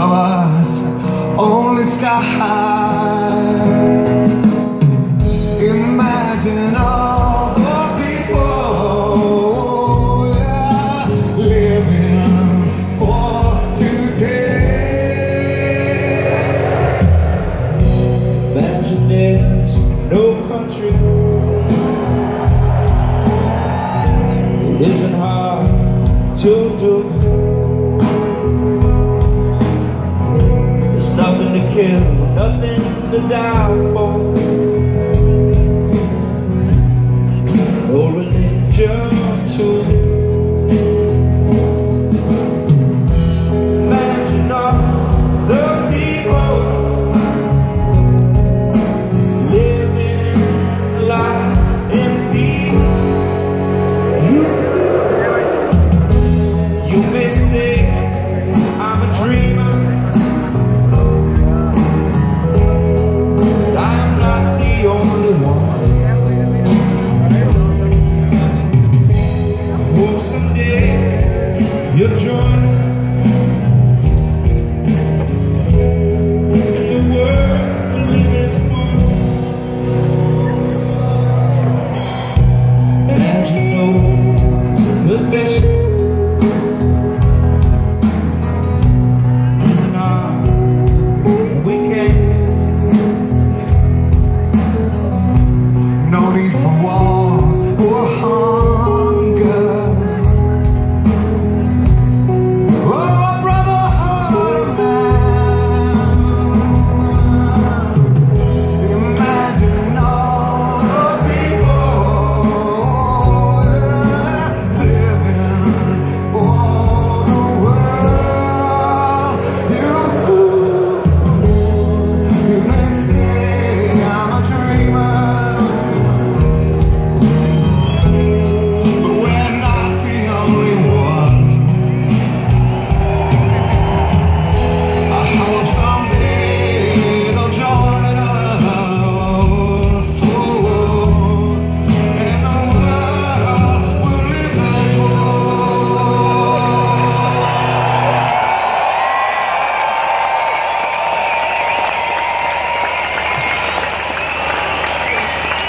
above us, only sky. Imagine all the people, yeah, living for today. Imagine there's no country. It isn't hard to do. There's nothing to kill, nothing to die for. No religion too. Imagine all the people living life in peace. You may say I'm a dreamer, but I'm not the only one. I hope someday you'll join